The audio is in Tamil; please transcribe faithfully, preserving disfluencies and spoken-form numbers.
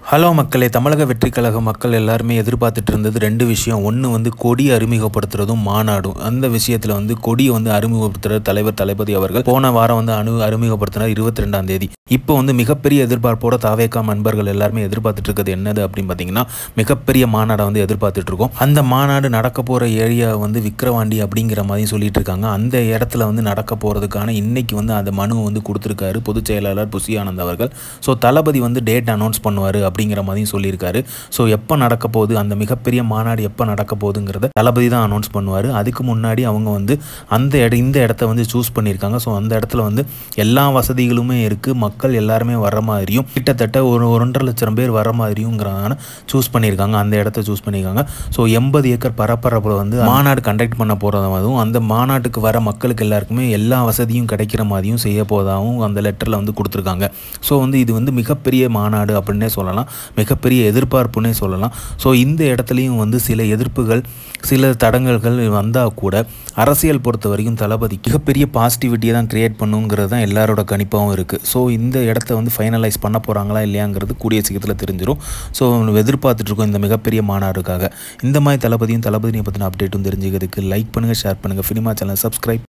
ஹலோ மக்களே, தமிழக வெற்றிக் கழக மக்கள் எல்லாருமே எதிர்பார்த்துட்டு இருந்தது ரெண்டு விஷயம். ஒன்று வந்து கொடி அறிமுகப்படுத்துறதும் மாநாடும். அந்த விஷயத்தில் வந்து கொடியை வந்து அறிமுகப்படுத்துகிற தலைவர் தளபதி அவர்கள் போன வாரம் வந்து அணு அறிமுகப்படுத்தினார் இருபத்தி ரெண்டாம் தேதி. இப்போ வந்து மிகப்பெரிய எதிர்பார்ப்போட தாவேகா நண்பர்கள் எல்லாருமே எதிர்பார்த்துட்டு இருக்கிறது என்னது அப்படின்னு பார்த்தீங்கன்னா, மிகப்பெரிய மாநாடை வந்து எதிர்பார்த்துட்டு இருக்கோம். அந்த மாநாடு நடக்க போகிற ஏரியா வந்து விக்கிரவாண்டி அப்படிங்கிற மாதிரி சொல்லிட்டு இருக்காங்க. அந்த இடத்துல வந்து நடக்க போகிறதுக்கான இன்னைக்கு வந்து அந்த மனு வந்து கொடுத்துருக்காரு பொதுச் செயலாளர் புஷி ஆனந்த் அவர்கள். ஸோ தளபதி வந்து டேட் அனௌன்ஸ் பண்ணுவார் அப்படிங்கிற மாதிரியும் சொல்லியிருக்காரு. ஸோ எப்போ நடக்க போகுது, அந்த மிகப்பெரிய மாநாடு எப்போ நடக்க போகுதுங்கிறத தளபதி தான் அனௌன்ஸ் பண்ணுவார். அதுக்கு முன்னாடி அவங்க வந்து அந்த இட இந்த இடத்த வந்து சூஸ் பண்ணியிருக்காங்க. ஸோ அந்த இடத்துல வந்து எல்லா வசதிகளுமே இருக்குது. மக்கள் எல்லாருமே வர்ற மாதிரியும் கிட்டத்தட்ட ஒரு ஒன்றரை லட்சம் பேர் வர மாதிரியுங்கிறதான சூஸ் பண்ணியிருக்காங்க. அந்த இடத்த சூஸ் பண்ணியிருக்காங்க. ஸோ எண்பது ஏக்கர் பரப்பரப்பில் வந்து மாநாடு கண்டக்ட் பண்ண போகிறதாகவும் அந்த மாநாட்டுக்கு வர மக்களுக்கு எல்லாருக்குமே எல்லா வசதியும் கிடைக்கிற மாதிரியும் செய்ய போவதாகவும் அந்த லெட்டரில் வந்து கொடுத்துருக்காங்க. ஸோ வந்து இது வந்து மிகப்பெரிய மாநாடு அப்படின்னே சொல்லலாம், மிகப்பெரிய எதிர்பார்ப்புன்னே சொல்லலாம். ஸோ இந்த இடத்துலையும் வந்து சில எதிர்ப்புகள் சில தடங்கல்கள் வந்தால் கூட அரசியல் பொறுத்த வரைக்கும் தளபதி மிகப்பெரிய பாசிட்டிவிட்டியை தான் கிரியேட் பண்ணுங்கிறது தான் எல்லாரோட கணிப்பாகவும் இருக்குது. ஸோ இந்த இடத்த வந்து ஃபைனலைஸ் பண்ண போகிறாங்களா இல்லையாங்கிறது கூடிய சீக்கிரத்தில் தெரிஞ்சிடும். ஸோ எதிர்பார்த்துட்ருக்கோம் இந்த மிகப்பெரிய மாநாடுக்காக. இந்த மாதிரி தளபதியும் தளபதியை பற்றின அப்டேட்டும் தெரிஞ்சுக்கிறதுக்கு லைக் பண்ணுங்கள், ஷேர் பண்ணுங்கள், சினிமா சேனல் சப்ஸ்கிரைப்